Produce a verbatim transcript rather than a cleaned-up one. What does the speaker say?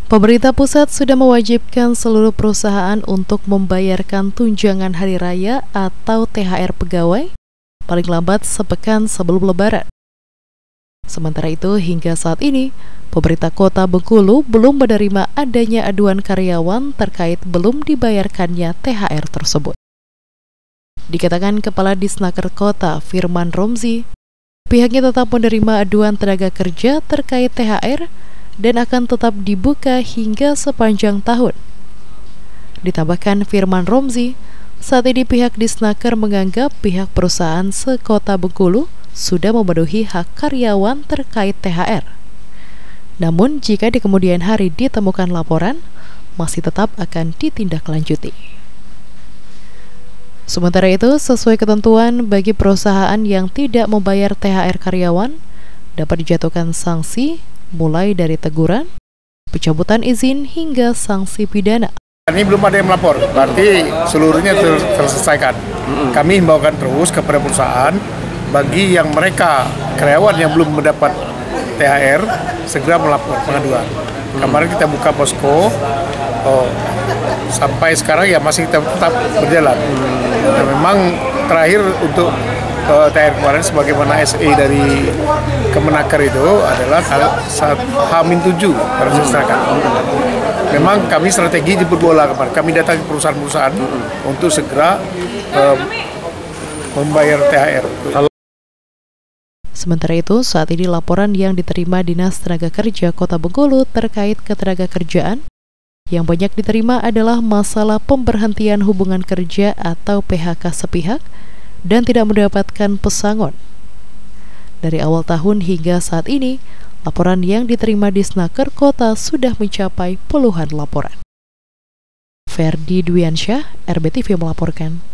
Pemerintah pusat sudah mewajibkan seluruh perusahaan untuk membayarkan tunjangan hari raya atau T H R pegawai paling lambat sepekan sebelum Lebaran. Sementara itu, hingga saat ini, pemerintah Kota Bengkulu belum menerima adanya aduan karyawan terkait belum dibayarkannya T H R tersebut. Dikatakan Kepala Disnaker Kota Firman Romzi, pihaknya tetap menerima aduan tenaga kerja terkait T H R dan akan tetap dibuka hingga sepanjang tahun. Ditambahkan Firman Romzi, saat ini pihak Disnaker menganggap pihak perusahaan sekota Bengkulu sudah memenuhi hak karyawan terkait T H R. Namun jika di kemudian hari ditemukan laporan, masih tetap akan ditindaklanjuti. Sementara itu, sesuai ketentuan bagi perusahaan yang tidak membayar T H R karyawan, dapat dijatuhkan sanksi mulai dari teguran, pencabutan izin hingga sanksi pidana. Ini belum ada yang melapor, berarti seluruhnya ter terselesaikan. Kami himbaukan terus kepada perusahaan bagi yang mereka karyawan yang belum mendapat T H R segera melapor pengaduan. Kemarin kita buka posko, oh, sampai sekarang ya masih tetap, tetap berjalan. Dan memang terakhir untuk uh, T H R kemarin sebagaimana S E dari Kemenaker itu adalah saat H tujuh harus diserahkan. Memang kami strategi jemput bola kemarin. Kami datang ke perusahaan-perusahaan untuk segera uh, membayar T H R. Sementara itu, saat ini laporan yang diterima Dinas Tenaga Kerja Kota Bengkulu terkait ketenaga kerjaan yang banyak diterima adalah masalah pemberhentian hubungan kerja atau P H K sepihak dan tidak mendapatkan pesangon. Dari awal tahun hingga saat ini, laporan yang diterima Disnaker Kota sudah mencapai puluhan laporan. Ferdi Dwiansyah, R B T V melaporkan.